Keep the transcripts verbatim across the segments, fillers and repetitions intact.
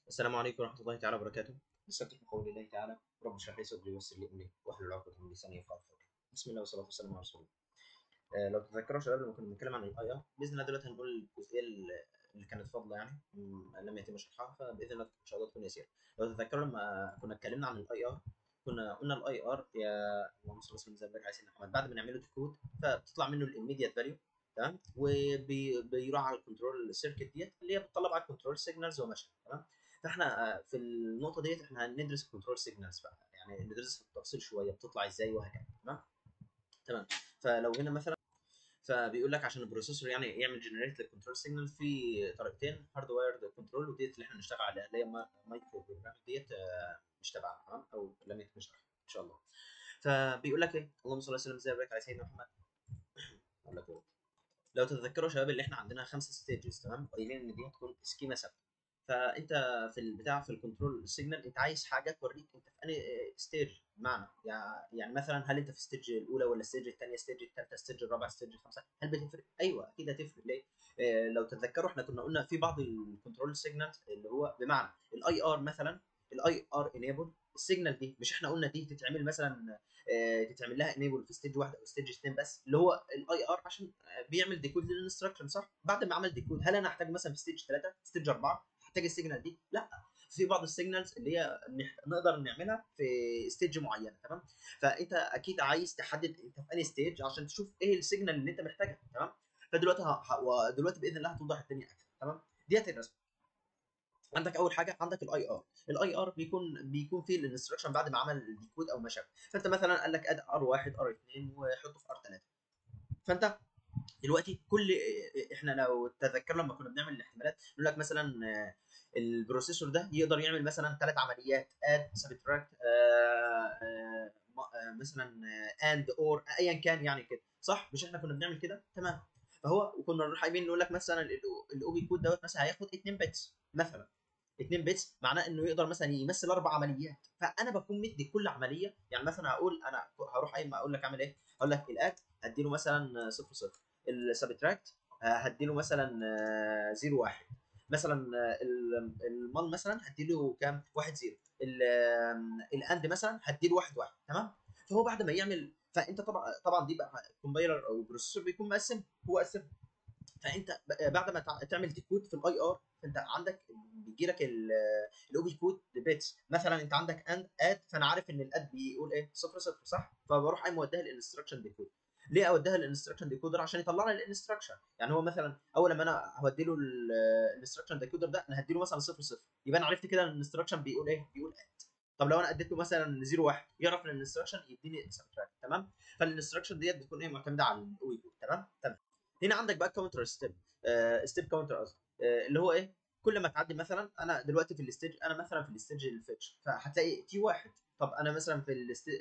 السلام عليكم ورحمة الله تعالى وبركاته. نستفتح بقول الله تعالى: رب اشرح لي صدري ويسر لي أمري واحلل عقدة من لساني يفقهوا قولي. بسم الله والصلاة والسلام على رسول الله. آه لو تتذكروا شباب لما كنا بنتكلم عن الاي اي، باذن الله دلوقتي هنقول الجزئيه اللي كانت فاضله، يعني م- لم يتم شرحها، فباذن الله ان شاء الله تكون يسيره. لو تتذكروا لما كنا اتكلمنا عن الاي ار، كنا قلنا الاي ار يا اللهم صل وسلم زي ما على سيدنا محمد، بعد ما نعمله ديكود فبتطلع منه الاميديت فاليو، تمام، وبيروح على الكنترول سيركت ديت اللي هي بتطلع على الكنترول سيجنالز وماشيه، تمام. فاحنا آه، في النقطه ديت احنا هندرس الكنترول سيجنالز بقى، يعني ندرسها بالتفصيل شويه بتطلع ازاي وهكذا، تمام. تمام. فلو هنا مثلا، فبيقول لك عشان البروسيسور يعني يعمل جنريت للكنترول سيجنال في طريقتين: هارد وايرد كنترول، وديت اللي احنا نشتغل عليها اللي هي ما- مايكرو بروجرام ديت، آه، مش تبعنا، تمام، او لم يتم شرحها ان شاء الله. فبيقول لك ايه: اللهم صل وسلم زي وبارك على سيدنا محمد. اقول لك إيه؟ لو تتذكروا يا شباب اللي احنا عندنا خمسه ستيجز، تمام، قايلين ان دي هتكون سكيما ثابته. فانت في البتاع في الكنترول سيجنال انت عايز حاجه توريك انت في انهي ستيج، بمعنى يع- يعني مثلا هل انت في الستيج الاولى ولا الستيج الثانيه، الستيج الثالثه، الستيج الرابعه، الستيج الخامسه، هل بتفرق؟ ايوه اكيد هتفرق. ليه؟ آه لو تتذكروا احنا كنا قلنا في بعض الكنترول سيجنال اللي هو بمعنى الاي ار مثلا، الاي ار انيبل السيجنال دي، مش احنا قلنا دي تتعمل مثلا، آه تتعمل لها انيبل في ستيج واحده او ستيج اثنين بس، اللي هو الاي ار عشان بيعمل ديكود للانستراكشن، صح؟ بعد ما عمل ديكود هل انا احتاج مثلا في ستيج ثلاثه، ستيج اربعه احتاج السيجنال دي؟ لا، في بعض السيجنالز اللي هي نح- نقدر نعملها في ستيج معينه، تمام. فانت اكيد عايز تحدد انت في انهي ستيج عشان تشوف ايه السيجنال اللي انت محتاجها، تمام. فدلوقتي ه... ه... ودلوقتي باذن الله هتوضح الدنيا اكتر، تمام. ديت الرسم. عندك اول حاجه عندك الاي ار، الاي ار بيكون بيكون فيه الانستراكشن بعد ما عمل الديكود او ما شابه. فانت مثلا قال لك اد ار واحد ار اثنين وحطه في ار ثلاثه. فانت دلوقتي كل، احنا لو تذكرنا لما كنا بنعمل الاحتمالات نقول لك مثلا آه، البروسيسور ده يقدر يعمل مثلا ثلاث عمليات: اد، سبتراكت، مثلا اند اور ايا كان، يعني كده صح؟ مش احنا كنا بنعمل كده؟ تمام. فهو وكنا نروح قايمين نقول لك مثلا الاو بي كود دوت مثلا هياخد اتنين بتس مثلا. اتنين بيتس معناه انه يقدر مثلا يمثل اربع عمليات، فانا بكون مدي كل عمليه، يعني مثلا هقول انا هروح قايم اقول لك اعمل ايه، اقول لك الات هديله مثلا صفر صفر، السبتراكت هديله مثلا آه، صفر واحد، مثلا آه، ال- المال مثلا هديله كام؟ واحد صفر، ال- آم، الاند مثلا هديله واحد واحد، تمام. فهو بعد ما يعمل، فانت طبعا طبعا دي بقى الكومبايلر او البروسيسور بيكون مقسم، هو قسم. فانت ب- بعد ما تع- تعمل ديكود في الاي ار، فانت عندك بيجي لك الاو بي كود بيتس، مثلا انت عندك اند اد، فانا عارف ان الاد بيقول ايه؟ صفر صفر، صح؟ فبروح قايم موديها الانستراكشن ديكود. ليه اوديها الانستراكشن ديكودر؟ عشان يطلع لي الانستراكشن. يعني هو مثلا اول لما انا هودي له الانستراكشن ديكودر ده، انا هدي له مثلا صفر صفر، يبقى انا عرفت كده ان الانستراكشن بيقول ايه؟ بيقول اد. طب لو انا اديت له مثلا صفر واحد، يعرف ان الانستراكشن يديني سبتراكت، تمام. فالانستراكشن ديت بتكون ايه؟ معتمده على الاو بي كود، تمام تمام. هنا عندك بقى كاونتر ستيب، ستيب كاونتر قصدي، آه، اللي هو ايه؟ كل ما تعدي مثلا، انا دلوقتي في الستيج، انا مثلا في الستيج الفيتش، فهتلاقي تي واحد. طب انا مثلا في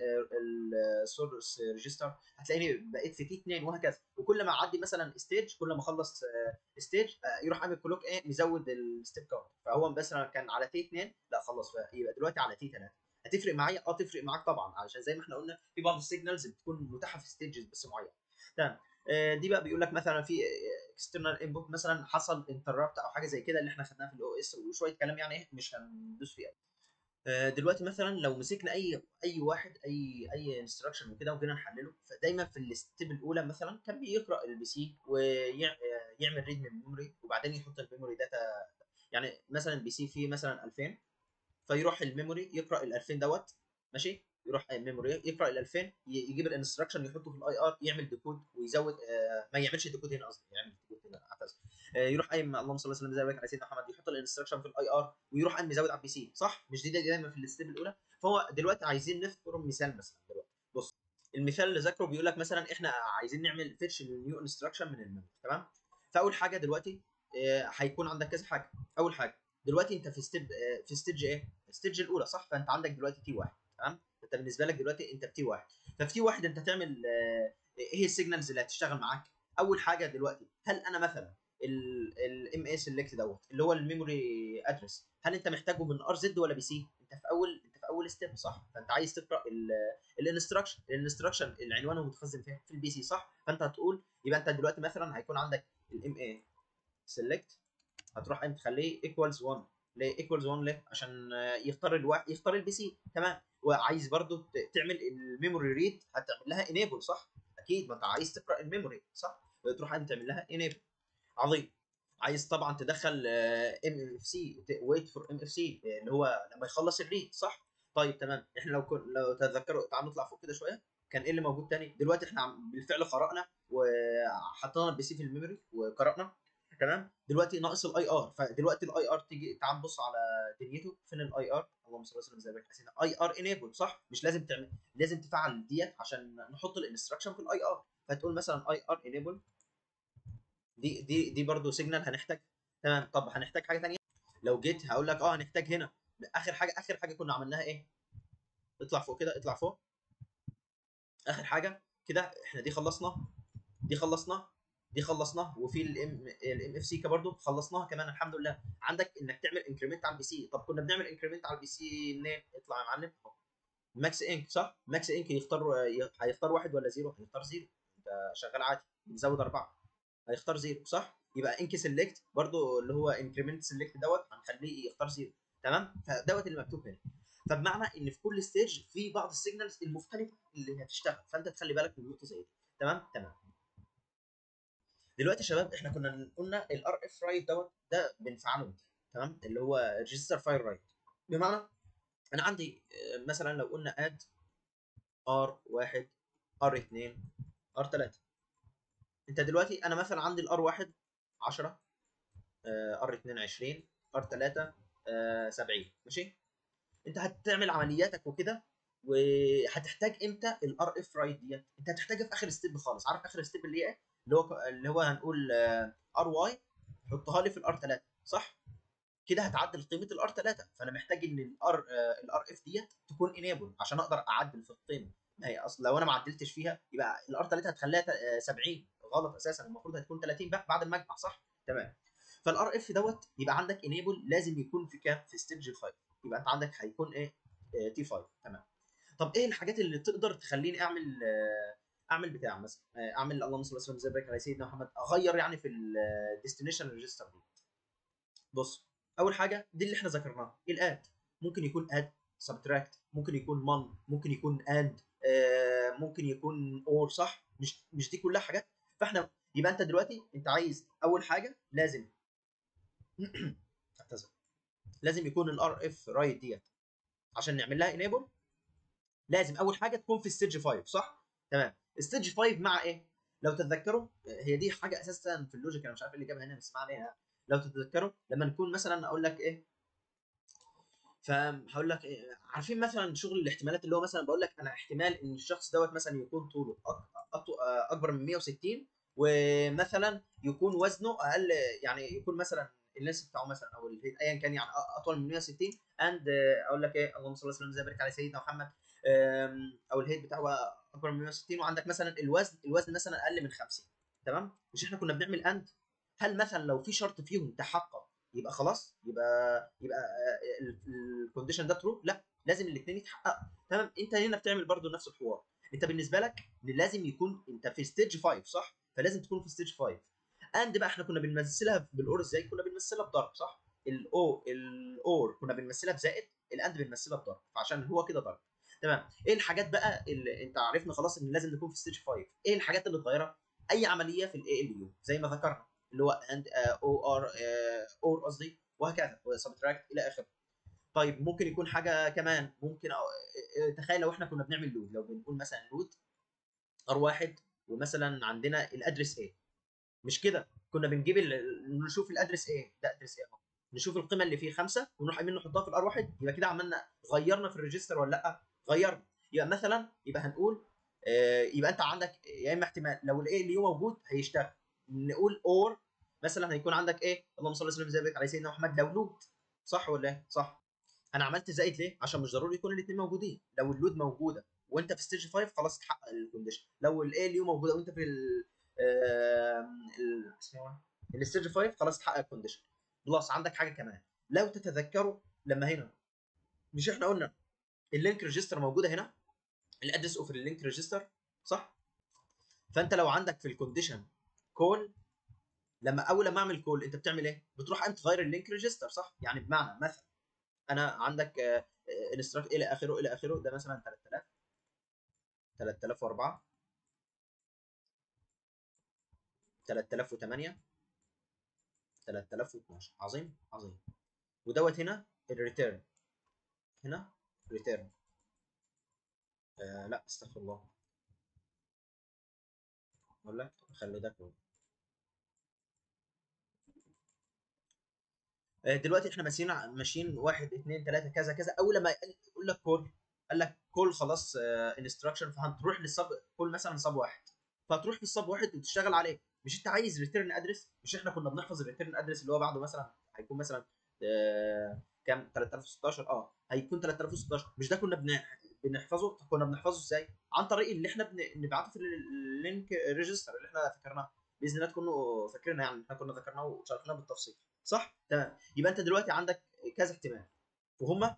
السورس ريجستر هتلاقيني بقيت في تي اثنين، وهكذا. وكل ما اعدي مثلا ستيج، كل ما اخلص ستيج يروح عامل كلوك ايه؟ مزود الستيب كاونت. فهو مثلا كان على تي اثنين، لا خلص يبقى دلوقتي على تي ثلاثه. هتفرق معايا؟ اه تفرق معاك طبعا، علشان زي ما احنا قلنا في بعض السيجنالز بتكون متاحه في ستيجز بس معينه، تمام. آه، دي بقى بيقول لك مثلا في اكسترنال انبوت، مثلا حصل انتربت او حاجه زي كده اللي احنا خدناها في الاو اس، وشويه كلام يعني ايه مش هندوس فيه. آه، دلوقتي مثلا لو مسكنا اي اي واحد اي اي انستراكشن وكده وجينا نحلله، فدايما في الستيب الاولى مثلا كان بيقرا البي سي ويعمل ريد من الميموري، وبعدين يحط الميموري داتا. يعني مثلا البي سي فيه مثلا الفين، فيروح الميموري يقرا ال الفين دوت، ماشي، يروح الميموري يقرا ال الفين، ي- يجيب الانستراكشن يحطه في الاي ار، يعمل ديكود ويزود، آه ما يعملش ديكود هنا، قصدي يعمل ديكود هنا، اعتذر. آه يروح قايم اللهم صل وسلم وبارك على سيدنا محمد، يحط الانستراكشن في الاي ار ويروح قايم مزود على البي سي، صح؟ مش دي دي دايما في الستيب الاولى؟ فهو دلوقتي عايزين نذكر مثال مثلا دلوقتي. بص، المثال اللي ذاكره بيقول لك مثلا احنا عايزين نعمل فيتش للنيو انستراكشن من الميموري، تمام. فاول حاجه دلوقتي آه، هيكون عندك كذا حاجه. اول حاجه دلوقتي انت في ستيب، في ستيج ايه؟ الستيج الاولى، صح؟ فانت عندك دلوقتي تي واحد، تمام. انت بالنسبه لك دلوقتي انت في تي واحد. ففي تي واحد انت تعمل آه، ايه السيجنالز اللي هتشتغل معاك؟ اول حاجه دلوقتي، هل انا مثلا الام اي سيلكت دوت اللي هو الميموري ادرس، هل انت محتاجه من ار زد ولا بي سي؟ انت في اول انت في اول ستيب، صح؟ فانت عايز تقرا الانستراكشن، الانستراكشن اللي عنوانه متخزن فين؟ في البي سي، صح؟ فانت هتقول يبقى انت دلوقتي مثلا هيكون عندك الام اي سيلكت، هتروح انت تخليه ايكوالز واحد، ليه ايكوالز واحد ليه؟ عشان يختار الواحد، يختار البي سي. تمام. وعايز برضو تعمل الميموري ريد، هتعمل لها انيبل صح؟ اكيد ما انت عايز تقرا الميموري صح؟ تروح انت تعمل لها انيبل. عظيم. عايز طبعا تدخل ام اف سي، ويت فور ام اف سي اللي هو لما يخلص الريد صح؟ طيب تمام. احنا لو كن لو تتذكروا، تعالوا نطلع فوق كده شويه. كان ايه اللي موجود تاني؟ دلوقتي احنا بالفعل قرانا وحطينا البي سي في الميموري وقرانا. تمام. دلوقتي ناقص الاي ار. فدلوقتي الاي ار تيجي، تعال نبص على دنيته. فين الاي ار؟ اللهم صل وسلم زي ما حسينا. اي ار انيبل صح؟ مش لازم تعمل، لازم تفعل ديت عشان نحط الانستراكشن في الاي ار. فتقول مثلا اي ار انيبل. دي دي دي برضه سيجنال هنحتاج. تمام. طب هنحتاج حاجه ثانيه. لو جيت هقول لك اه هنحتاج هنا اخر حاجه. اخر حاجه كنا عملناها ايه؟ اطلع فوق كده، اطلع فوق. اخر حاجه كده احنا دي خلصنا، دي خلصنا، دي خلصناها. وفي الام الام اف سي برضه خلصناها كمان الحمد لله. عندك انك تعمل انكريمنت على البي سي. طب كنا بنعمل انكريمنت على البي سي منين؟ اطلع يا معلم. ماكس انك صح؟ ماكس انك يختار، هيختار واحد ولا زيرو؟ هيختار زيرو. انت شغال عادي بنزود اربعه، هيختار زيرو صح؟ يبقى انك سيلكت برضو اللي هو انكريمنت سيلكت دوت هنخليه يختار زيرو. تمام. فدوت اللي مكتوب هنا. فبمعنى ان في كل ستيج في بعض السيجنالز المختلفه اللي هتشتغل، فانت تخلي بالك من النقطه زي دي. تمام تمام. دلوقتي يا شباب احنا كنا قلنا الار اف رايت دوت ده بنفعله. تمام. اللي هو ريجستر فايل رايت. بمعنى انا عندي مثلا لو قلنا اد ار واحد، ار اتنين، ار تلاته. انت دلوقتي انا مثلا عندي الار واحد عشره، ار اتنين عشرين، ار تلاته سبعين. ماشي. انت هتعمل عملياتك وكده، وهتحتاج امتى الار اف رايت ديت؟ انت هتحتاجها في اخر ستيب خالص. عارف اخر ستيب اللي هي ايه؟ اللي هو اللي هو هنقول ار واي حطها لي في الار تلاته صح؟ كده هتعدل قيمه الار تلاته. فانا محتاج ان الار الار اف ديت تكون انيبل عشان اقدر اعدل في القيمه. ما هي اصل لو انا ما عدلتش فيها يبقى الار تلاته هتخليها سبعين. غلط اساسا، المفروض هتكون تلاتين بقى بعد ما اجمع صح؟ تمام. فالار اف دوت يبقى عندك انيبل لازم يكون في كام؟ في ستيج خمسه. يبقى انت عندك هيكون ايه؟ تي خمسه. تمام. طب ايه الحاجات اللي تقدر تخليني اعمل آه، اعمل بتاع مثلا آه، اعمل اللهم صل وسلم زي على سيدنا محمد، اغير يعني في الديستنيشن ريجستر دي. بص، اول حاجه دي اللي احنا ذكرناها الاد. ممكن يكون اد سبتراكت، ممكن يكون من، ممكن يكون اند، آه ممكن يكون اور صح؟ مش مش دي كلها حاجات. فاحنا يبقى انت دلوقتي انت عايز اول حاجه لازم اعتذر، لازم يكون الار اف رايت ديت عشان نعمل لها انيبل. لازم اول حاجه تكون في ستيج خمسه صح؟ تمام. ستيج خمسه مع ايه؟ لو تتذكروا هي دي حاجه اساسا في اللوجيك، انا مش عارف اللي جابها هنا بس ما علينا. لو تتذكروا لما نكون مثلا اقول لك ايه، فهقول لك إيه، عارفين مثلا شغل الاحتمالات اللي هو مثلا بقول لك انا احتمال ان الشخص دوت مثلا يكون طوله أك- أط- اكبر من ميه وستين، ومثلا يكون وزنه اقل، يعني يكون مثلا اللينس بتاعه مثلا او الهيت ايا كان يعني أ- اطول من ميه وستين. اند اقول لك ايه، اللهم صل وسلم وبارك على سيدنا محمد، أم، او الهيت بتاعه اكبر من ميه وستين، وعندك مثلا الوزن الوزن مثلا اقل من خمسين. تمام. مش احنا كنا بنعمل اند؟ هل مثلا لو في شرط فيهم تحقق يبقى خلاص يبقى يبقى الكونديشن ده ترو؟ لا، لازم الاثنين يتحققوا. تمام. انت هنا بتعمل برضو نفس الحوار. انت بالنسبه لك لازم يكون انت في ستيج خمسه صح؟ فلازم تكون في ستيج خمسه. اند بقى احنا كنا بنمثلها بالاور ازاي؟ كنا بنمثلها بضرب صح؟ الاو الاور كنا بنمثلها بزائد، الاند بنمثلها بضرب، فعشان هو كده ضرب. تمام. ايه الحاجات بقى اللي انت عرفنا خلاص ان لازم نكون في ستيج خمسه؟ ايه الحاجات اللي اتغيرت؟ اي عمليه في الاي ال يو زي ما ذكرنا اللي هو اند او ار اور قصدي، وهكذا وسبتراكت الى اخره. طيب ممكن يكون حاجه كمان ممكن أو... تخيل لو احنا كنا بنعمل لود، لو بنقول مثلا لود ار واحد ومثلا عندنا الادرس ايه، مش كده كنا بنجيب ال... نشوف الادرس ايه ده، ادرس ايه اهو، نشوف القيمه اللي فيه خمسه ونروح قايمين نحطها في الار واحد. يبقى كده عملنا غيرنا في الريجستر ولا لا؟ غيرنا. يبقى مثلا يبقى هنقول آه يبقى انت عندك يا اما احتمال لو الايه اللي هو موجود هيشتغل، نقول اور مثلا هيكون عندك ايه، اللهم صل وسلم وبارك على سيدنا محمد، لو لود صح ولا ايه؟ صح. انا عملت زائد ليه؟ عشان مش ضروري يكون الاثنين موجودين. لو اللود موجوده وانت في ستيج خمسه خلاص اتحقق الكونديشن. لو الاي اليو موجوده وانت في ال ال اسمه ايه الستيج خمسه خلاص اتحقق الكونديشن. بلس عندك حاجه كمان لو تتذكروا لما هنا مش احنا قلنا اللينك ريجستر موجوده هنا، الادرس اوف اللينك ريجستر صح؟ فانت لو عندك في الكونديشن كول لما اول لما اعمل كول انت بتعمل ايه؟ بتروح انت تغير اللينك ريجستر صح؟ يعني بمعنى مثلا انا عندك انستراكت الى اخره الى اخره، ده مثلا ثلاثة آلاف ثلاثة آلاف وأربعة ثلاثة آلاف وثمانية ثلاثة آلاف واثناشر. عظيم عظيم. ودوت هنا الريتيرن، هنا ريتيرن. آه لا استغفر الله، اقول لك خلي ده كله. آه دلوقتي احنا ماشيين ماشيين واحد اثنين ثلاثة كذا كذا. اول ما يقول لك كول، قال لك كول خلاص انستراكشن، فهتروح للسب كول مثلا سب واحد، فهتروح في السب واحد وتشتغل عليه. مش انت عايز ريتيرن ادرس؟ مش احنا كنا بنحفظ الريتيرن ادرس اللي هو بعده مثلا هيكون مثلا آه كام ثلاثة آلاف وستاشر؟ اه هيكون ثلاثة آلاف وستاشر. مش ده كنا بن... بنحفظه؟ كنا بنحفظه ازاي؟ عن طريق اللي احنا بن... نبعته في اللينك ريجستر اللي احنا ذكرناه. باذن الله تكونوا فاكرينها، يعني احنا كنا ذكرناه وشرحناه بالتفصيل صح؟ تمام. يبقى انت دلوقتي عندك كذا احتمال، وهم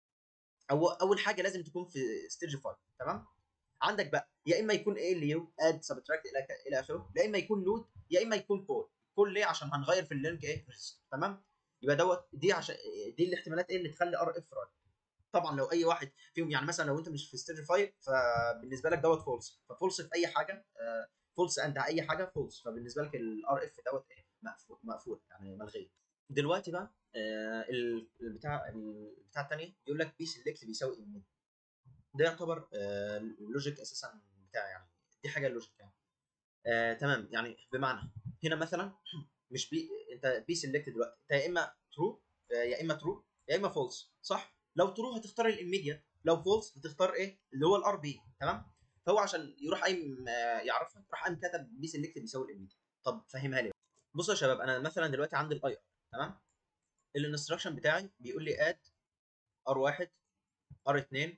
أو اول حاجه لازم تكون في ستيج خمسة. تمام. عندك بقى يا اما يكون ايه اللي يو اد سبتراكت الى الى اخره، يا اما يكون لود، يا اما يكون كول. كول ليه؟ عشان هنغير في اللينك ايه ريجستر. تمام. يبقى دوت دي عشان دي الاحتمالات ايه اللي تخلي ار اف رايت. طبعا لو اي واحد فيهم، يعني مثلا لو انت مش في ستيج خمسة فبالنسبه لك دوت فولس، ففولس في اي حاجه فولس اند اي حاجه فولس، فبالنسبه لك الار اف دوت ايه مقفول مقفول يعني ملغي. دلوقتي بقى آه البتاع البتاع الثانيه يقول لك بي سيلكت بيساوي ايه. ده يعتبر آه لوجيك اساسا بتاع، يعني دي حاجه لوجيك يعني. آه تمام. يعني بمعنى هنا مثلا مش بي انت بي سيلكت دلوقتي انت يا اما ترو آه يا اما ترو يا اما فولس صح؟ لو ترو هتختار الاميديت، لو فولس هتختار ايه اللي هو الار بي. تمام. فهو عشان يروح قايم آه يعرفها راح قايم كتب بي سيلكت بيساوي الاميديت. طب فهمها لي. بصوا يا شباب، انا مثلا دلوقتي عندي الاي ار. تمام. الانستراكشن بتاعي بيقول لي اد ار واحد ار اتنين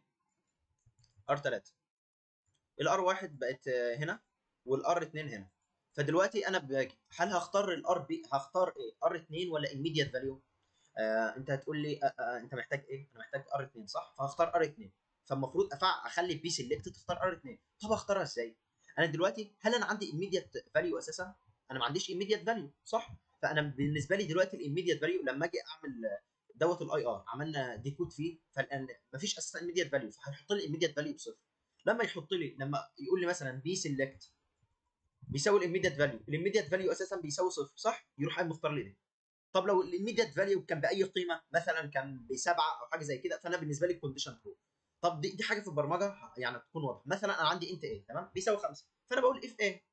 ار تلاتة. الار واحد بقت هنا والار اتنين هنا. فدلوقتي انا باجي هل هختار الار بي هختار ايه ار اتنين ولا immediate فاليو؟ آه انت هتقول لي آه آه انت محتاج ايه؟ انا محتاج ار اتنين صح؟ فهختار ار اتنين. فالمفروض افع اخلي البي سيلكت تختار ار اتنين. طب اختارها ازاي؟ انا دلوقتي هل انا عندي immediate فاليو اساسا؟ انا ما عنديش immediate فاليو صح؟ فانا بالنسبه لي دلوقتي الimmediate فاليو لما اجي اعمل دوت الاي ار عملنا ديكود فيه، فالان مفيش اساسا immediate فاليو، فهيحط لي immediate فاليو بصفر. لما يحط لي لما يقول لي مثلا بي سيلكت بيساوي الاميديت فاليو، الاميديت فاليو اساسا بيساوي صفر صح؟ يروح قايم مختار لي ده. طب لو الاميديت فاليو كان باي قيمه مثلا كان بسبعه او حاجه زي كده، فانا بالنسبه لي الكونديشن ترو. طب دي, دي حاجه في البرمجه يعني تكون واضحه. مثلا انا عندي انت ايه تمام بيساوي خمسة، فانا بقول اف ايه.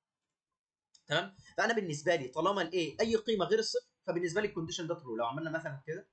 تمام. فانا بالنسبه لي طالما الايه اي قيمه غير الصفر فبالنسبه لي الكونديشن ده ترو. لو عملنا مثلا كده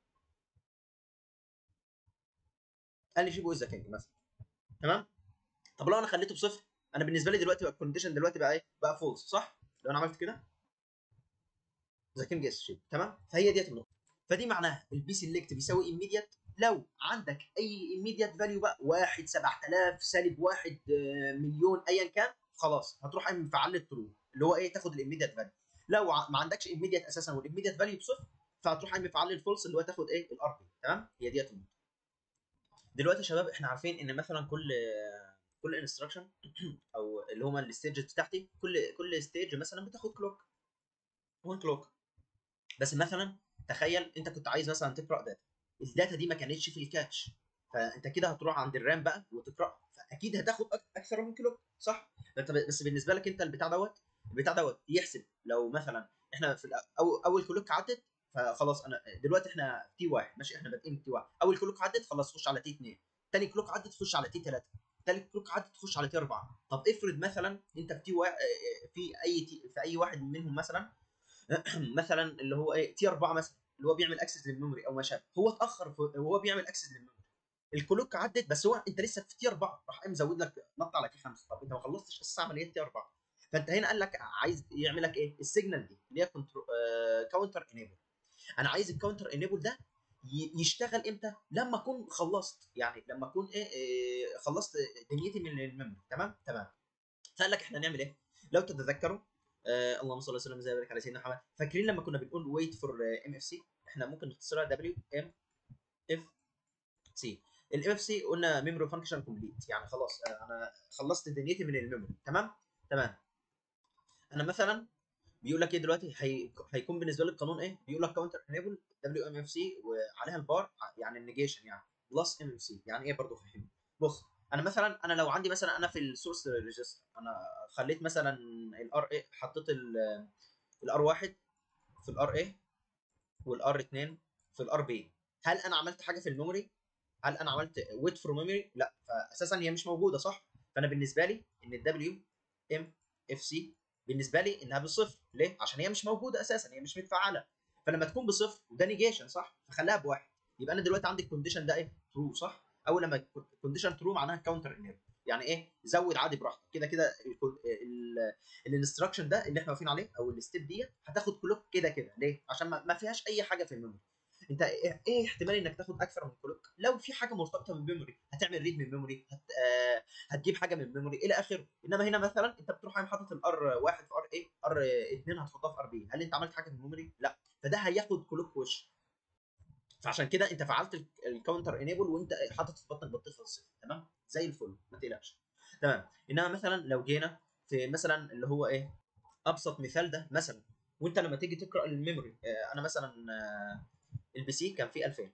قال لي شيبو از كينج مثلا. تمام. طب لو انا خليته بصفر، انا بالنسبه لي دلوقتي بقى الكونديشن دلوقتي بقى ايه؟ بقى فولس صح؟ لو انا عملت كده ذا كينج اس شيب. تمام. فهي ديت النقطه. فدي معناها البي سيلكت بيساوي immediate لو عندك اي immediate فاليو بقى واحد سبعة آلاف سالب واحد مليون ايا كان، خلاص هتروح قايم مفعل الترو اللي هو ايه تاخد الاميديت فاليو. لو ما عندكش immediate اساسا والاميديت فاليو بصفر فهتروح قايم مفعل الفولس اللي هو تاخد ايه الار بي. تمام. هي ديت النقطه. دلوقتي يا شباب احنا عارفين ان مثلا كل كل انستراكشن او اللي هما الستيجز بتاعتي كل كل ستيج مثلا بتاخد كلوك وان كلوك. بس مثلا تخيل انت كنت عايز مثلا تقرا داتا، الداتا دي ما كانتش في الكاتش، فانت كده هتروح عند الرام بقى وتقرا، فاكيد هتاخد اكثر من كيلو صح؟ بس بالنسبه لك انت البتاع دوت البتاع دوت يحسب لو مثلا احنا في أو اول كلوك عدت فخلاص. انا دلوقتي احنا تي واحد ماشي، احنا بادئين تي واحد، اول كلوك عدت خلاص خش على تي اتنين، تاني كلوك عدت تخش على تي تلاتة، تالت كلوك عدت تخش على تي اربعة. طب افرض مثلا انت في تي واحد في اي تي في اي واحد منهم مثلا مثلا اللي هو ايه تي اربعة مثلا اللي هو بيعمل اكسس للميموري او ما شابه، هو اتاخر وهو بيعمل اكسس للميموري، الكلوك عدت بس هو انت لسه في تي اربعة، راح قام مزود لك نط على تي خمسة. طب انت ما خلصتش اساس عمليه تي اربعة. فانت هنا قال لك عايز يعمل لك ايه السيجنال دي اللي هي كاونتر انيبل. انا عايز الكاونتر انيبل ده يشتغل امتى؟ لما اكون خلصت، يعني لما اكون ايه, إيه خلصت دنيتي من الميموري. تمام تمام. فقال لك احنا نعمل ايه؟ لو تتذكروا آه اللهم صل وسلم زي وبارك على سيدنا محمد، فاكرين لما كنا بنقول ويت فور ام اف سي؟ احنا ممكن نختصرها دبليو ام اف سي. الام اف سي قلنا ميموري فانكشن كومبليت، يعني خلاص انا خلصت دنيتي من الميموري. تمام تمام. انا مثلا بيقول لك ايه دلوقتي، هي... هيكون بالنسبه لي القانون ايه؟ بيقول لك كاونتر انيبل دبليو ام اف سي وعليها البار يعني النيجيشن يعني بلس ام اف سي. يعني ايه برضه فهمني. بص انا مثلا، انا لو عندي مثلا انا في السورس ريجستر انا خليت مثلا الار اي، حطيت الار واحد في الار اي والار اتنين في الار بي، هل انا عملت حاجه في الميموري؟ هل انا عملت ويت فور ميموري؟ لا، فاساسا هي مش موجوده صح. فانا بالنسبه لي ان الدبليو ام اف سي بالنسبه لي انها بالصفر. ليه؟ عشان هي مش موجوده اساسا، هي مش متفعله. فلما تكون بصفر وده نيجيشن صح، فخليها بواحد. يبقى انا دلوقتي عندي الكونديشن ده ايه؟ ترو صح. اول لما الكونديشن ترو معناها كاونتر انيبل. يعني ايه؟ زود عادي براحتك كده كده. الانستراكشن ده اللي احنا واقفين عليه او الستيب ديت هتاخد كلوك كده كده. ليه؟ عشان ما فيهاش اي حاجه في الميموري. انت ايه احتمال انك تاخد اكثر من كلوك؟ لو في حاجه مرتبطه بالميموري هتعمل ريد من ميموري، هت... آه هتجيب حاجه من ميموري الى اخره. انما هنا مثلا انت بتروح قايم حاطط الار واحد في ار ايه، ار اتنين هتحطها في ار بي، هل انت عملت حاجه من الميموري؟ لا. فده هياخد كلوك وش. فعشان كده انت فعلت الكاونتر انيبل وانت حاطط في بطنك بطيخه الصفر. تمام زي الفل ما تقلقش. تمام. انما مثلا لو جينا في مثلا اللي هو ايه، ابسط مثال ده مثلا، وانت لما تيجي تقرا الميموري، آه انا مثلا آه البي سي كان فيه ألفين،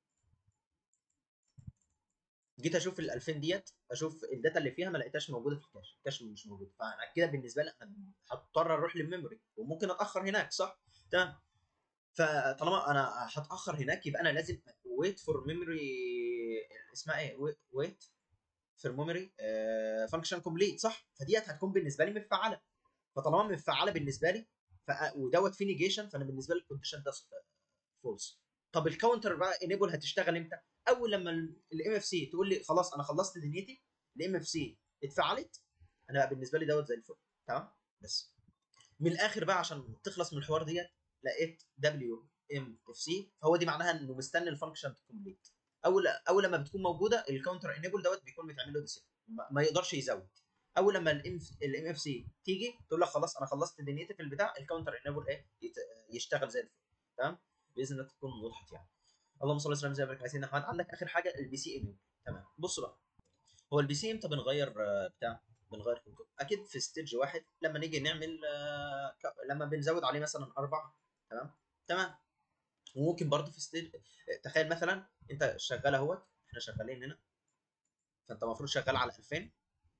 جيت اشوف ال ألفين ديت، اشوف الداتا اللي فيها ما لقيتهاش موجوده في الكاش، الكاش مش موجود. فانا كده بالنسبه لي انا هضطر اروح للميموري وممكن اتاخر هناك صح. تمام. فطالما انا هتاخر هناك يبقى انا لازم ويت فور ميموري، اسمها ايه، ويت فور ميموري فانكشن كومبليت صح. فديت هتكون بالنسبه لي مفعله. فطالما مفعله بالنسبه لي ف... ودوت في نيجيشن، فانا بالنسبه لي الكونديشن ده فولس. طب الكاونتر بقى انيبل هتشتغل امتى؟ اول لما الام اف سي تقول لي خلاص انا خلصت دنيتي، الام اف سي اتفعلت، انا بقى بالنسبه لي دوت زي الفل. تمام. بس من الاخر بقى عشان تخلص من الحوار ديت، لقيت دبليو ام اف سي، فهو دي معناها انه مستني الفانكشن تكمبليت. اول اول لما بتكون موجوده الكاونتر انيبل دوت بيكون متعمل له ديسيبل، ما ما يقدرش يزود. اول لما الام الام اف سي تيجي تقول لك خلاص انا خلصت دنيتي في البتاع، الكاونتر انيبل ايه يت- يشتغل زي الفل. تمام. باذن الله تكون وضحت يعني. اللهم صل وسلم وبارك على سيدنا محمد. عندك اخر حاجه البي سي انيبل. تمام. بص بقى، هو البي سي امتى بنغير آه، بتاع بنغير كنترول؟ اكيد في ستيج واحد لما نيجي نعمل آه، ك- لما بنزود عليه مثلا اربعه. تمام. تمام. وممكن برضه في ستيج، تخيل مثلا انت شغال اهوت، احنا شغالين هنا، فانت المفروض شغال على ألفين.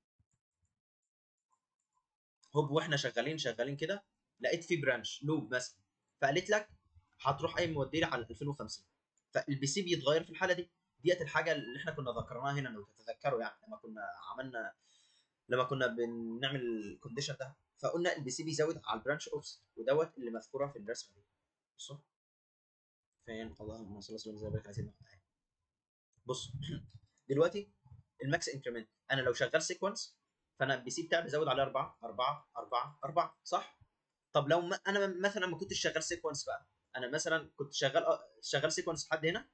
هوب واحنا شغالين شغالين كده لقيت في برانش لوب مثلا، فقالت لك هتروح قايم مودي لي على ألفين وخمسين. فالبي سي بيتغير في الحاله دي. ديت الحاجه اللي احنا كنا ذكرناها هنا لو تتذكروا، يعني لما كنا عملنا، لما كنا بنعمل الكونديشن ده، فقلنا البي سي بيزود على البرانش اوفست، ودوت اللي مذكوره في الرسمه دي. بصوا فين، اللهم صل وسلم وبارك على سيدنا محمد. بص دلوقتي الماكس انكريمنت، انا لو شغال سيكونس فانا البي سي بتاعي بيزود عليه اربعه اربعه اربعه اربعه صح. طب لو ما انا مثلا ما كنتش شغال سيكونس بقى، انا مثلا كنت شغال أ- شغال سيكونس لحد هنا،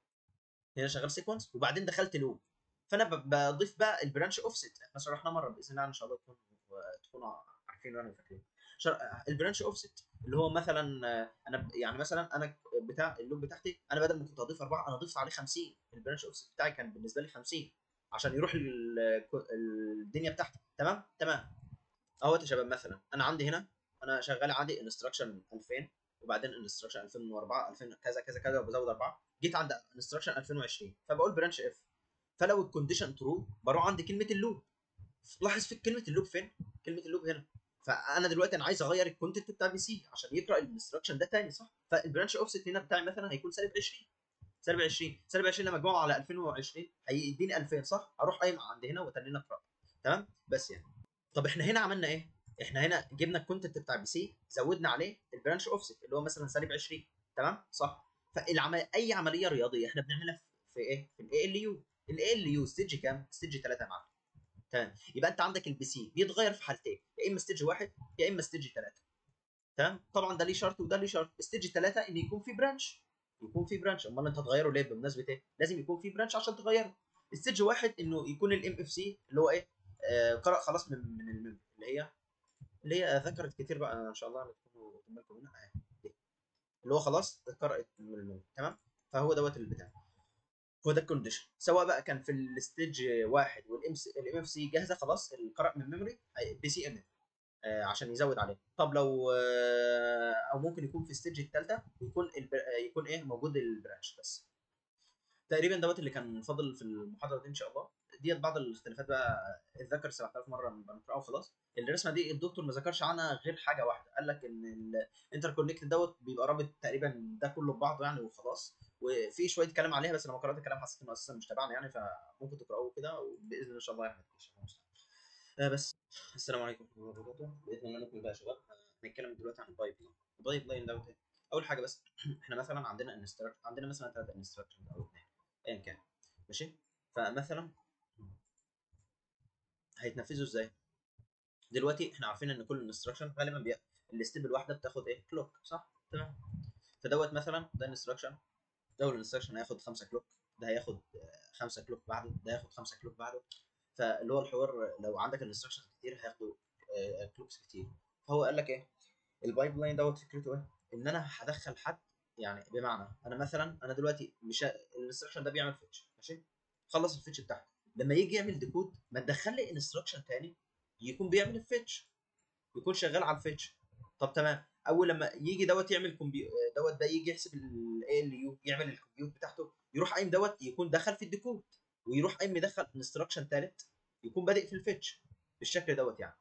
هنا شغال سيكونس وبعدين دخلت لوب، فانا ب- بضيف بقى البرانش اوفست. احنا شرحنا مره باذن الله ان شاء الله تكونوا تكونوا عارفين وانا فاكرين. شر... البرانش اوفست اللي هو مثلا آه، انا ب- يعني مثلا انا بتاع اللوب بتاعتي، انا بدل ما كنت اضيف اربعه انا ضفت عليه خمسين. البرانش اوفست بتاعي كان بالنسبه لي خمسين عشان يروح ال- الدنيا بتاعتي. تمام. تمام. اهوت يا شباب، مثلا انا عندي هنا انا شغال عندي انستراكشن ألفين، وبعدين انستراكشن ألفين واربعه ألفين كذا كذا كذا وبزود اربعه، جيت عند انستراكشن ألفين وعشرين فبقول برانش اف. فلو الكونديشن ترو بروح عند كلمه اللوب. لاحظ في كلمه اللوب فين؟ كلمه اللوب هنا. فانا دلوقتي انا عايز اغير الكونتنت بتاع البي سي عشان يقرا الانستراكشن ده تاني صح. فالبرانش اوفست هنا بتاعي مثلا هيكون سالب عشرين. سالب عشرين سالب عشرين لما اجمعه على ألفين وعشرين هيديني ألفين صح. اروح قايم عند هنا وتنين اقرا. تمام. بس يعني طب احنا هنا عملنا ايه؟ احنا هنا جبنا الكونتنت بتاع بي سي زودنا عليه البرانش اوفست اللي هو مثلا سالب عشرين. تمام صح. فالعمل اي عمليه رياضيه احنا بنعملها في, في ايه؟ في الاي ال يو. الاي ال يو ستيج كام؟ ستيج ثلاثه يا معلم. تمام. يبقى انت عندك البي سي بيتغير في حالتين، يا اما ستيج واحد يا اما ستيج ثلاثه. تمام. طبعا ده ليه شرط وده ليه شرط. ستيج ثلاثه ان يكون في برانش، يكون في برانش. امال انت هتغيره ليه؟ بمناسبه ايه؟ لازم يكون في برانش عشان تغيره. ستيج واحد انه يكون الام اف سي اللي هو ايه، آه قرأ خلاص من من الميموري اللي هي اللي هي ذكرت كتير بقى ان شاء الله تكونوا واخدين بالكم منها اهي دي. اللي هو خلاص قرأت من الميموري. تمام. فهو دوت البتاع، هو ده الكونديشن. سواء بقى كان في الستيج واحد والام الام اف سي جاهزه خلاص القرأ من الميموري بي سي ام. آه عشان يزود عليه. طب لو آه او ممكن يكون في الستيج الثالثه ويكون البر... آه، يكون ايه موجود البرانش بس. تقريبا دوت اللي كان فاضل في المحاضره دي ان شاء الله. ديت بعض الاختلافات بقى اتذكر سبعة آلاف مره بنقراها وخلاص. الرسمه دي الدكتور ما ذكرش عنها غير حاجه واحده، قال لك ان الانتر كونكت دوت بيبقى رابط تقريبا ده كله ببعضه يعني وخلاص. وفي شويه كلام عليها بس لما قرات الكلام حسيت انه اساسا مش تبعنا يعني، فممكن تقراوه كده وباذن الله ان شاء الله يعني آه بس. السلام عليكم ورحمه الله وبركاته. باذن الله نكمل بقى يا شباب. هنتكلم دلوقتي عن البايب لاين. البايب لاين دوت ايه؟ اول حاجه بس احنا مثلا عندنا انستراكت عندنا مثلا ثلاثه انستراكتور او اثنين ايا كان. ماشي. فمثلا هيتنفذوا ازاي؟ دلوقتي احنا عارفين ان كل انستراكشن غالبا بي... الستيب الواحده بتاخد ايه؟ كلوك، صح؟ تمام. فدوت مثلا ده انستراكشن، ده الانستراكشن هياخد خمسة كلوك، ده هياخد خمسة كلوك بعده، ده هياخد خمسة كلوك بعده. فاللي هو الحوار لو عندك الانستراكشنز كتير هياخدوا كلوكس كتير. فهو قال لك ايه؟ البايب لاين دوت فكرته ايه؟ ان انا هدخل حد. يعني بمعنى انا مثلا انا دلوقتي مش الانستراكشن ده بيعمل فيتش، ماشي؟ خلص الفيتش بتاعته، لما يجي يعمل ديكود ما تدخل لي انستراكشن تاني يكون بيعمل الفيتش، يكون شغال على الفيتش. طب تمام. اول لما يجي دوت يعمل كمبيو دوت ده يجي يحسب الاي ال يو يعمل الكمبيوت بتاعته، يروح قايم دوت يكون دخل في الديكود، ويروح قايم مدخل انستراكشن ثالث يكون بادئ في الفيتش بالشكل دوت يعني.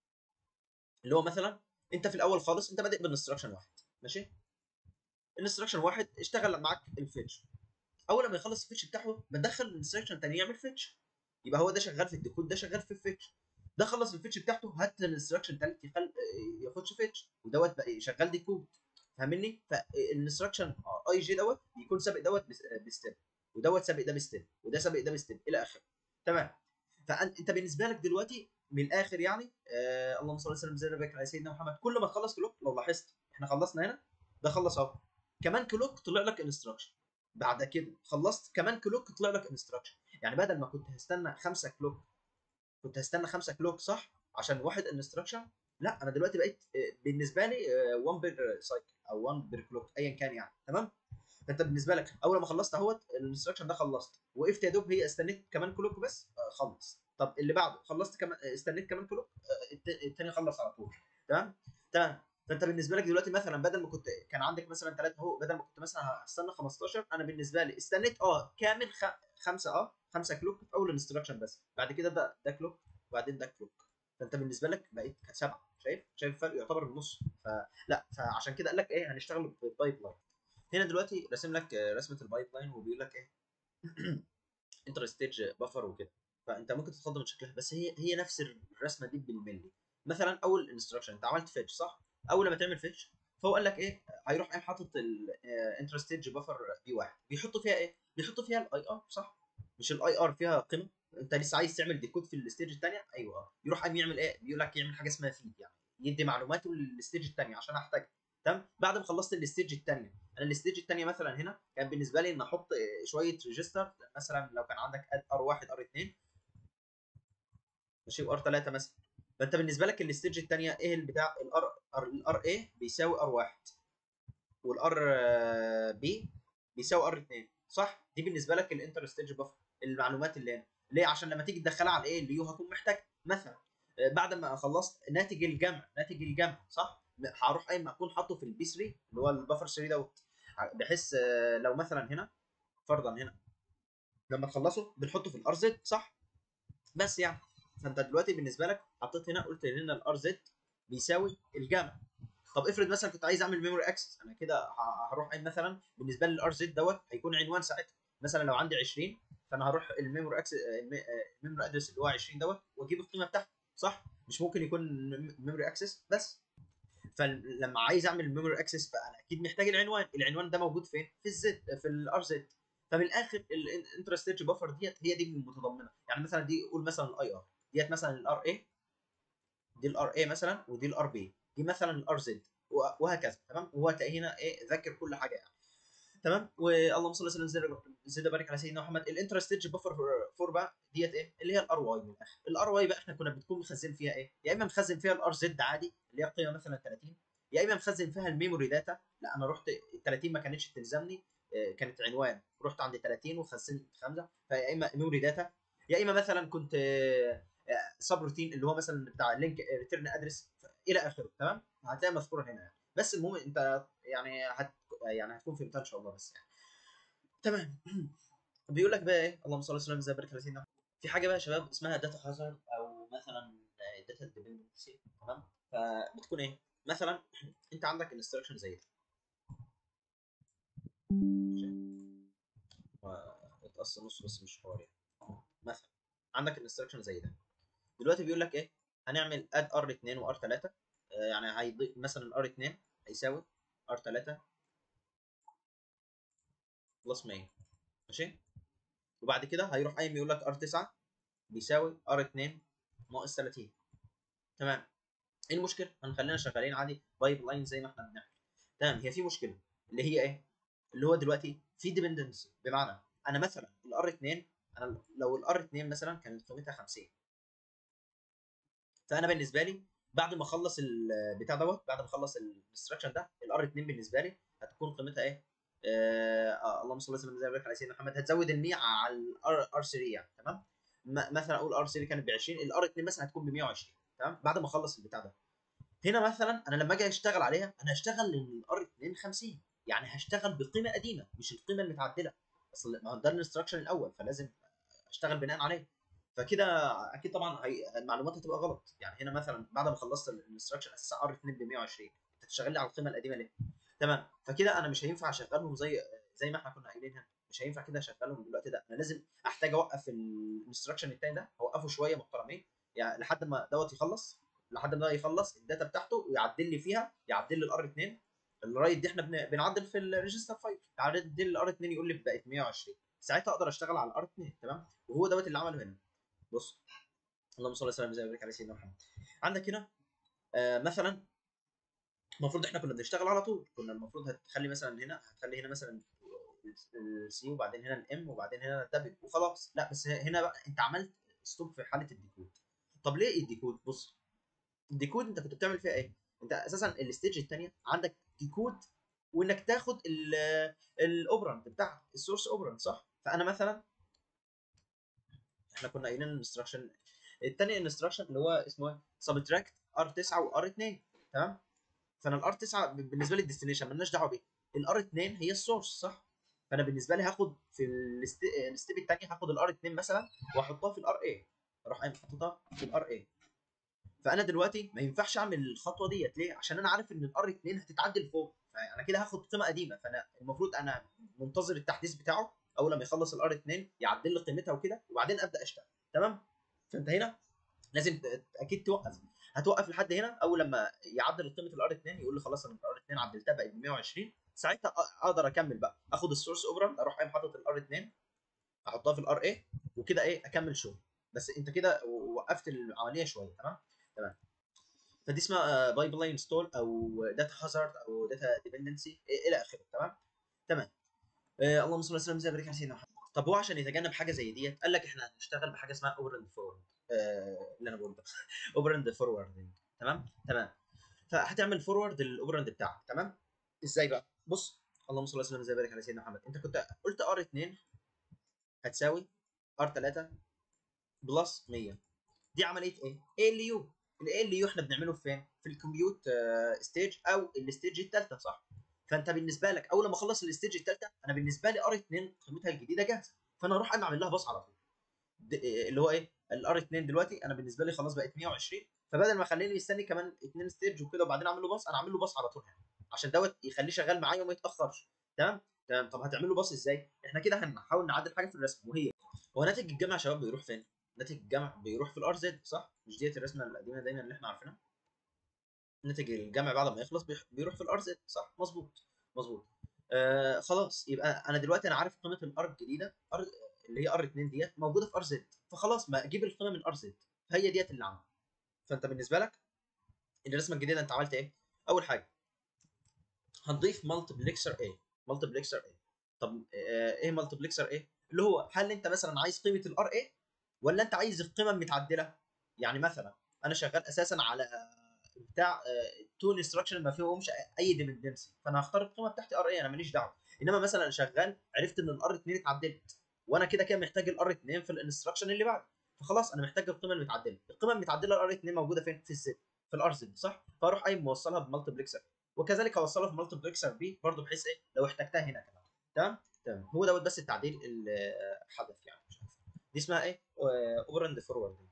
اللي هو مثلا انت في الاول خالص انت بادئ بانستراكشن واحد، ماشي؟ انستراكشن واحد اشتغل معاك الفيتش. اول ما يخلص الفيتش بتاعه بندخل انستراكشن ثاني يعمل فيتش. يبقى هو ده شغال في الديكود، ده شغال في الفيتش. ده خلص الفيتش بتاعته هات الانستراكشن ثالث يخل... ياخدش فيتش ودوت بقى شغال ديكود. فاهمني؟ فالانستراكشن اي جي دوت بيكون سابق دوت بستيب، ودوت سابق ده بستيب، وده سابق ده بستيب الى اخره. تمام. فانت بالنسبه لك دلوقتي من الاخر يعني آه اللهم صل وسلم زي ما على سيدنا محمد، كل ما تخلص كلوك لو لاحظت احنا خلصنا هنا، ده خلص اهو، كمان كلوك طلع لك انستراكشن، بعد كده خلصت كمان كلوك طلع لك انستراكشن. يعني بدل ما كنت هستنى خمسة كلوك كنت هستنى خمسة كلوك صح عشان واحد انستراكشن، لا انا دلوقتي بقيت آه، بالنسبه لي واحد بير سايكل او واحد بير كلوك ايا كان يعني. تمام. فانت بالنسبه لك اول ما خلصت اهوت الانستراكشن ده خلصت، وقفت يا دوب هي استنيت كمان كلوك بس آه، خلص. طب اللي بعده خلصت كمان آه، استنيت كمان كلوك آه، الت- التاني خلص على طول. تمام. تمام. فانت بالنسبه لك دلوقتي مثلا بدل ما كنت كان عندك مثلا ثلاثه اهو، بدل ما كنت مثلا هستنى خمستاشر انا بالنسبه لي استنيت اه كامل خ... خمسه اه خمسه كلوك في اول انستراكشن بس، بعد كده ده ده كلوك وبعدين ده كلوك. فانت بالنسبه لك بقيت سبعه. شايف شايف الفرق يعتبر النص. فلا فعشان كده قال لك ايه هنشتغل بالبايب لاين. هنا دلوقتي راسم لك آه، رسمه البايب لاين وبيقول لك ايه انتر ستيج بفر وكده. فانت ممكن تتخض من شكلها بس هي هي نفس الرسمه دي بالملي. مثلا اول انستراكشن انت عملت فيتش صح؟ اول لما تعمل فيتش فهو قال لك ايه هيروح قايم حاطط الانتر ستيج بفر بي واحد بيحطوا فيها ايه؟ بيحطوا فيها الاي ار صح؟ مش الاي ار فيها قيمه؟ انت لسه عايز تعمل ديكود في الستيج الثانيه؟ ايوه. يروح قايم يعمل ايه؟ بيقول لك يعمل حاجه اسمها فيد، يعني يدي معلوماته للستيج الثانيه عشان احتاجها. تمام. بعد ما خلصت الستيج الثانيه انا الستيج الثانيه مثلا هنا كان بالنسبه لي ان احط شويه ريجستر، مثلا لو كان عندك ار واحد ار اتنين ماشي وار ثلاثة مثلا. فانت بالنسبه لك الستيج الثانيه ايه البتاع الار الار اي بيساوي ار واحد والار بي بيساوي ار اتنين صح؟ دي بالنسبه لك الانتر ستيج بفر، المعلومات اللي هنا ليه؟ عشان لما تيجي تدخلها على الايه اليو هتكون محتاج مثلا آه، بعد ما خلصت ناتج الجمع ناتج الجمع صح؟ هروح اي ما اكون حاطه في البي ثلاثة اللي هو البفر ثلاثة دوت، بحيث آه، لو مثلا هنا فرضا هنا لما تخلصه بنحطه في الار زد صح؟ بس يعني فانت دلوقتي بالنسبه لك حطيت هنا قلت هنا الار زد بيساوي الجامع. طب افرض مثلا كنت عايز اعمل ميموري اكسس، انا كده ه- هروح قايل مثلا بالنسبه لي الار زد دوت هيكون عنوان ساعتها. مثلا لو عندي عشرين فانا هروح الميموري اكسس الميموري ادرس اللي هو عشرين دوت واجيب القيمه بتاعته صح؟ مش ممكن يكون ميموري اكسس بس. فلما عايز اعمل ميموري اكسس فانا اكيد محتاج العنوان، العنوان ده موجود فين؟ في الزد في الار زد. فمن الاخر الانترا ستيج بفر ديت هي دي المتضمنه، يعني مثلا دي قول مثلا الاي ار ديت مثلا الار اي، دي الار اي مثلا ودي الار بي، دي مثلا الار زد وهكذا. تمام. وهو تلاقي هنا ايه ذاكر كل حاجه يعني. تمام. واللهم صل وسلم زد زد بارك على سيدنا محمد. الانترا ستيج بفر فور بقى ديت ايه اللي هي الار واي. من الاخر الار واي بقى احنا كنا بنكون مخزن فيها ايه؟ يا اما مخزن فيها الار زد عادي اللي هي قيمه مثلا ثلاثين، يا اما مخزن فيها الميموري داتا. لا انا رحت ال ثلاثين ما كانتش تلزمني آه، كانت عنوان رحت عند ثلاثين وخزنت خمسه، فيا اما ميموري داتا، يا اما مثلا كنت سب روتين اللي هو مثلا بتاع لينك ريتيرن ادرس الى اخره. تمام، هتلاقي مذكوره هنا يعني. بس المهم انت يعني هت يعني هتكون فهمتها ان شاء الله. بس يعني تمام. بيقول لك بقى ايه، اللهم صل وسلم زي بارك على سيدنا. في حاجه بقى يا شباب اسمها داتا هازارد او مثلا داتا ديبندنسي. تمام، فبتكون ايه؟ مثلا انت عندك انستراكشن زي ده، اتقص نص بس مش حوار يعني. مثلا عندك انستراكشن زي ده، دلوقتي بيقول لك ايه، هنعمل اد ار اتنين وار تلاتة. يعني هيضيف مثلا ار اتنين هيساوي ار تلاتة بلس مية. ماشي، وبعد كده هيروح قايم يقول لك ار تسعة بيساوي ار اتنين ناقص تلاتين. تمام، ايه المشكله؟ هنخلينا شغالين عادي بايب لاين زي ما احنا بنعمل. تمام، هي في مشكله اللي هي ايه؟ اللي هو دلوقتي في ديبندنسي. بمعنى انا مثلا الار اتنين، انا لو الار اتنين مثلا كانت قيمتها خمسين، فانا بالنسبه لي بعد ما اخلص البتاع دوت، بعد ما اخلص الانستراكشن ده، الار اتنين بالنسبه لي هتكون قيمتها ايه؟ آه آه اللهم صل وسلم وبارك على سيدنا محمد. هتزود ال مية على الار ار تلاتة يعني. تمام، مثلا اقول ار تلاتة كانت ب عشرين، الار اتنين مثلا هتكون ب مية وعشرين. تمام، بعد ما اخلص البتاع ده. هنا مثلا انا لما اجي اشتغل عليها، انا هشتغل للار اتنين خمسين، يعني هشتغل بقيمه قديمه مش القيمه المتعدله. اصل ما هو ده الانستراكشن الاول، فلازم اشتغل بناء عليه. فكده اكيد طبعا هي المعلومات هتبقى غلط. يعني هنا مثلا بعد ما خلصت الانستراكشن اساسا ار اتنين ب مية وعشرين، انت تشتغل لي على القيمه القديمه ليه؟ تمام، فكده انا مش هينفع اشغلهم زي زي ما احنا كنا قايلين هنا. مش هينفع كده اشغلهم دلوقتي، ده انا لازم احتاج اوقف الانستراكشن الثاني ده، اوقفه شويه محترمين يعني لحد ما دوت يخلص، لحد ما يخلص الداتا بتاعته ويعدل لي فيها، يعدل لي الار اتنين. الرايت دي احنا بن- بنعدل في الريجستر فايل، يعدل لي الار اتنين يقول لي بقت مية وعشرين، ساعتها اقدر اشتغل على الار اتنين. تمام، وهو دوت اللي عمله هنا. بص، اللهم صل وسلم زي ما بارك على سيدنا محمد. عندك هنا آه مثلا المفروض احنا كنا بنشتغل على طول، كنا المفروض هتخلي مثلا هنا، هتخلي هنا مثلا السي وبعدين هنا الام وبعدين هنا الدبل وخلاص. لا، بس هنا بقى انت عملت ستوب في حاله الديكود. طب ليه الديكود؟ بص، الديكود انت كنت بتعمل فيها ايه؟ انت اساسا الستيج الثانيه عندك ديكود وانك تاخد الاوبرنت بتاعك، السورس اوبرنت، صح؟ فانا مثلا احنا كنا قايلين الانستراكشن الثاني، انستراكشن اللي هو اسمه ايه؟ سبتراكت ار تسعة وار اتنين. تمام، فانا الار تسعة بالنسبه لي الديستنيشن مالناش دعوه بيه، الار اتنين هي السورس، صح؟ فانا بالنسبه لي هاخد في الستيب الثاني هاخد الار اتنين مثلا واحطها في الار اي، اروح قايم حاططها في الار اي. فانا دلوقتي ما ينفعش اعمل الخطوه ديت ليه؟ عشان انا عارف ان الار اتنين هتتعدل فوق، فانا كده هاخد قيمه قديمه، فانا المفروض انا منتظر التحديث بتاعه، اول لما يخلص الار اتنين يعدل لي قيمتها وكده وبعدين ابدا اشتغل. تمام، فانت هنا لازم اكيد توقف، هتوقف لحد هنا، اول لما يعدل قيمه الار اتنين يقول لي خلاص انا الار اتنين عدلتها بقت ب مية وعشرين، ساعتها اقدر اكمل بقى، اخد السورس اوبرنت اروح قايم حاطط الار اتنين احطها في الار اي وكده ايه اكمل شغل. بس انت كده وقفت العمليه شويه. تمام تمام، فدي اسمها بايب لاين ستول او داتا هازارد او داتا ديبندنسي الى اخره. تمام تمام، آه اللهم صل وسلم زي على سيدنا محمد. طب هو عشان يتجنب حاجه زي ديت قال لك احنا هنشتغل بحاجه اسمها اوبرند فورورد، آه اللي انا بقوله ده اوبرند فورورد. تمام تمام، فهتعمل فورورد للاوبرند بتاعك. تمام، ازاي بقى؟ بص، اللهم صل وسلم زي على سيدنا محمد. انت كنت قلت ار اتنين هتساوي ار تلاتة بلس مية. دي عمليه ايه؟ اي ال يو. الاي ال يو احنا بنعمله فين؟ في الكمبيوت ستيج او الستيج الثالثه، صح؟ فانت بالنسبه لك اول ما اخلص الستيج الثالثه، انا بالنسبه لي ار اتنين قيمتها الجديده جاهزه، فانا اروح اعمل لها باص على طول. اللي هو ايه؟ الار اتنين دلوقتي انا بالنسبه لي خلاص بقت مية وعشرين، فبدل ما اخليني مستني كمان اتنين ستيج وكده وبعدين اعمل له باص، انا اعمل له باص على طول هنا عشان دوت يخليه شغال معايا وما يتاخرش. تمام تمام، طب هتعمل له باص ازاي؟ احنا كده هنحاول نعدل حاجه في الرسم، وهي هو ناتج الجمع يا شباب بيروح فين؟ ناتج الجمع بيروح في الار زد، صح؟ مش ديت الرسمه القديمه دايما اللي احنا عارفينها؟ ناتج الجمع بعد ما يخلص بيروح في الار زد، صح؟ مظبوط مظبوط. آه خلاص، يبقى انا دلوقتي انا عارف قيمه الار الجديده، ار اللي هي ار اتنين ديت موجوده في ار زد، فخلاص ما اجيب القيمه من ار زد، فهي ديت اللي عامله. فانت بالنسبه لك الرسمه الجديده انت عملت ايه؟ اول حاجه هنضيف مالتيبلكسر ايه، مالتيبلكسر ايه. طب آه ايه مالتيبلكسر ايه؟ اللي هو هل انت مثلا عايز قيمه الار ايه ولا انت عايز القيمه المتعدله؟ يعني مثلا انا شغال اساسا على بتاع تو انستراكشن ما فيهمش اي ديبندنسي، فانا هختار القيمه بتاعتي ار اي، انا ماليش دعوه. انما مثلا شغال عرفت ان الار اتنين اتعدلت وانا كده كده محتاج الار اتنين في الانستراكشن اللي بعده، فخلاص انا محتاج القيمه المتعدله. القيمه المتعدله الار اتنين موجوده فين؟ في الزد، في الار زد صح؟ فاروح قايم موصلها بمالتبلكسر، وكذلك اوصلها في مالتبلكسر بي برضه بحيث ايه لو احتجتها هنا كمان. تمام تمام. هو دوت بس التعديل اللي حدث يعني مش اكتر. دي اسمها ايه؟ اوبرند فوروردنج.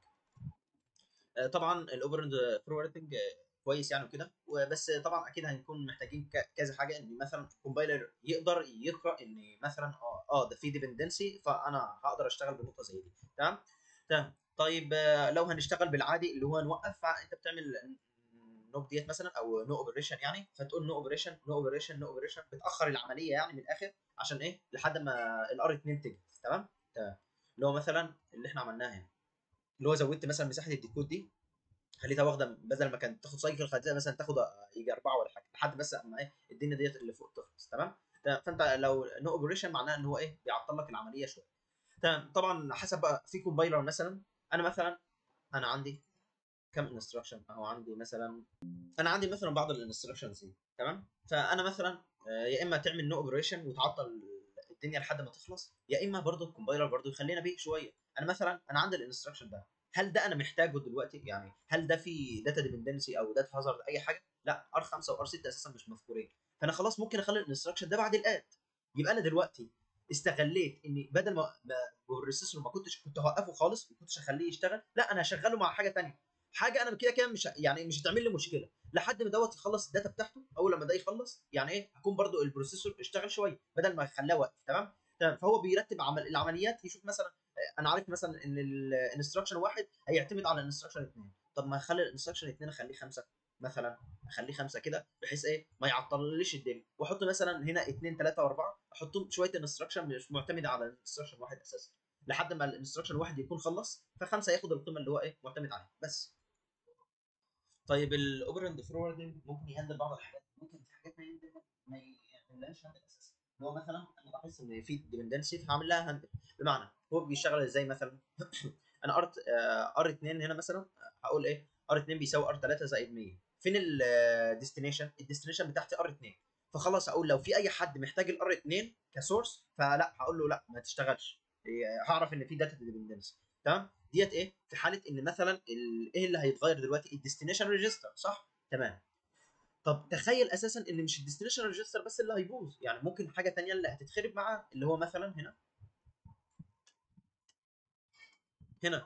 طبعا الاوبرند فوروردنج كويس يعني وكده، وبس طبعا اكيد هنكون محتاجين كذا حاجه، ان مثلا الكومبايلر يقدر يقرا ان مثلا اه اه ده في ديبندنسي، فانا هقدر اشتغل بنقطه زي دي. تمام تمام. طيب لو هنشتغل بالعادي اللي هو نوقف، فانت بتعمل نوب ديت مثلا او نو اوبريشن يعني، فتقول نو اوبريشن نو اوبريشن نو اوبريشن، بتاخر العمليه يعني من الاخر عشان ايه؟ لحد ما الار اتنين تجهز. تمام تمام. اللي هو مثلا اللي احنا عملناه هنا، اللي هو زودت مثلا مساحه الديكود دي، خليتها واخده بدل ما كانت تاخد سايكل خليتها مثلا تاخد يجي اربعه ولا حاجه، لحد بس اما ايه الدنيا ديت اللي فوق تخلص. تمام تمام. فانت لو نو اوبريشن معناها ان هو ايه بيعطل لك العمليه شويه. تمام. طبعا حسب بقى في كومبايلر مثلا، انا مثلا انا عندي كم انستراكشن اهو، عندي مثلا انا عندي مثلا بعض الانستراكشنز دي. تمام. فانا مثلا يا اما تعمل نو اوبريشن وتعطل الدنيا لحد ما تخلص، يا اما برضه الكومبايلر برضه يخلينا بيه شويه. انا مثلا انا عندي الانستراكشن ده، هل ده انا محتاجه دلوقتي؟ يعني هل ده في داتا ديبندنسي او داتا هازارد اي حاجه؟ لا، ار خمسه وار ستة اساسا مش مذكورين، فانا خلاص ممكن اخلي الانستراكشن ده بعد الاد. يبقى انا دلوقتي استغليت اني بدل ما البروسيسور ما كنتش كنت اوقفه خالص ما كنتش اخليه يشتغل، لا انا هشغله مع حاجه ثانيه، حاجه انا كده كده مش يعني مش هتعمل لي مشكله لحد ما دوت يخلص الداتا بتاعته. اول لما ده يخلص يعني ايه هكون برضو البروسيسور اشتغل شويه بدل ما خلاه واقف. تمام تمام. فهو بيرتب عمل العمليات، يشوف مثلا انا عارف مثلا ان الانستراكشن واحد هيعتمد على الانستراكشن اثنين، طب ما اخلي الانستراكشن اثنين اخليه خمسه مثلا، اخليه خمسه كده بحيث ايه ما يعطلليش الدنيا، واحط مثلا هنا اثنين ثلاثه واربعه، احطهم شويه انستراكشن مش معتمده على الانستراكشن واحد اساسا، لحد ما الانستراكشن واحد يكون خلص، فخمسه ياخد القيمه اللي هو ايه معتمد عليها بس. طيب الاوبرند فوروردنج ممكن يهندل بعض الحاجات، ممكن في حاجات ما يهندل ما يعملهاش هاندل اساسا. هو مثلا انا بحس ان في ديبندنسي فهعمل لها هاندل، بمعنى هو بيشتغل ازاي مثلا انا ار ار اتنين هنا مثلا هقول ايه ار اتنين بيساوي ار تلاته زائد ميه، فين الديستنيشن؟ الديستنيشن بتاعتي ار اتنين، فخلاص اقول لو في اي حد محتاج الار اتنين كسورس فلا هقول له لا ما تشتغلش، هعرف ان في داتا ديبندنسي. تمام. ديت ايه في حاله ان مثلا ال- ايه اللي هيتغير دلوقتي؟ الديستنيشن ريجستر صح؟ تمام. طب تخيل اساسا ان مش الديستنيشن ريجستر بس اللي هيبوظ، يعني ممكن حاجه ثانيه اللي هتتخرب معاه، اللي هو مثلا هنا هنا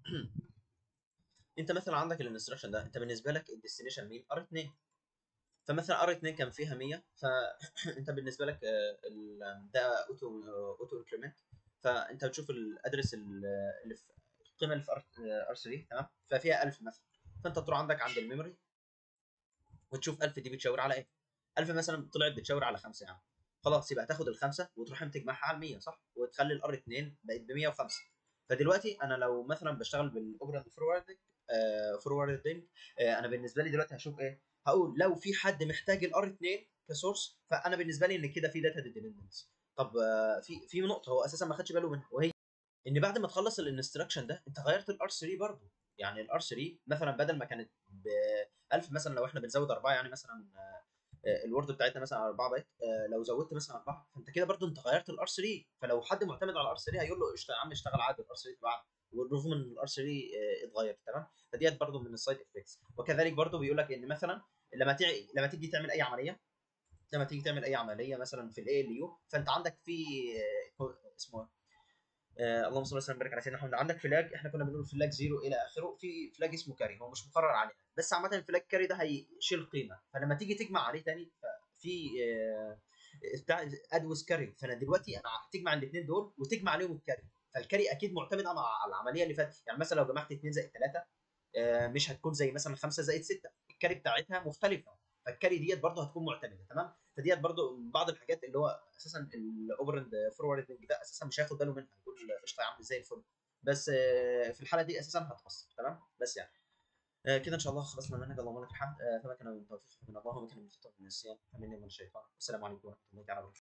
انت مثلا عندك الانستراكشن ده، انت بالنسبه لك الديستنيشن مين؟ ار اتنين، فمثلا ار اتنين كان فيها ميه، فانت بالنسبه لك آه، ال- ده اوتو اوتو انكريمنت، فانت بتشوف الادرس اللي في القيمه اللي في ار ثلاثه تمام، ففيها الف مثلا، فانت تروح عندك عند الميموري وتشوف الف دي بتشاور على ايه؟ الف مثلا طلعت بتشاور على خمسه يعني، خلاص يبقى تاخد الخمسه وتروح تجمعها على ميه صح؟ وتخلي الار اتنين بقت ب ميه وخمسه. فدلوقتي انا لو مثلا بشتغل بالاوبرند فوروردنج آه فوروردنج آه انا بالنسبه لي دلوقتي هشوف ايه؟ هقول لو في حد محتاج الار اتنين كسورس، فانا بالنسبه لي ان كده في داتا ديبندنس. طب آه في في نقطه هو اساسا ما خدش باله منها، وهي ان بعد ما تخلص الانستراكشن ده انت غيرت الار ثلاثه برضه. يعني الار ثلاثه مثلا بدل ما كانت ب الف مثلا، لو احنا بنزود اربعه يعني مثلا آه، الوورد بتاعتنا مثلا اربعه بايت، آه، لو زودت مثلا اربعه فانت كده برضو انت غيرت الار ثلاثه، فلو حد معتمد على الار ثلاثه هيقول له اشتغل يا عم اشتغل عادي الار ثلاثه تبعنا، والرغم ان الار ثلاثه اتغير. تمام. فديت برضو من السايد افكتس. وكذلك برضو بيقول لك ان مثلا لما تيجي لما تيجي تعمل اي عمليه، لما تيجي تعمل اي عمليه مثلا في الاي ال يو، فانت عندك في آه، اسمه إيه؟ آه اللهم صل وسلم وبارك على سيدنا محمد، عندك فلاج احنا كنا بنقول فلاج زيرو الى اخره، في فلاج اسمه كاري هو مش مقرر عليه، بس عامه الفلاج كاري ده هيشيل قيمه، فلما تيجي تجمع عليه تاني ففي آه بتاع ادوس كاري، فانا دلوقتي انا هتجمع الاثنين دول وتجمع عليهم الكاري، فالكاري اكيد معتمد على على العمليه اللي فاتت، يعني مثلا لو جمعت اتنين زائد ثلاثه آه مش هتكون زي مثلا خمسه زائد سته، الكاري بتاعتها مختلفه، فالكاري ديت برضه هتكون معتمده. تمام. فديت برضه من بعض الحاجات اللي هو اساسا الاوبرند فوروردنج ده اساسا مش هياخد باله منها، يقول قشطه يا عم زي الفل، بس آه، في الحاله دي اساسا هتاثر. تمام. بس يعني آه، كده ان شاء الله خلصنا منهج، اللهم لك الحمد. آه، فما كان من توفيق من الله وما كان من خطأ من النسيان فمني ومن الشيطان. السلام عليكم ورحمه الله تعالى وبركاته.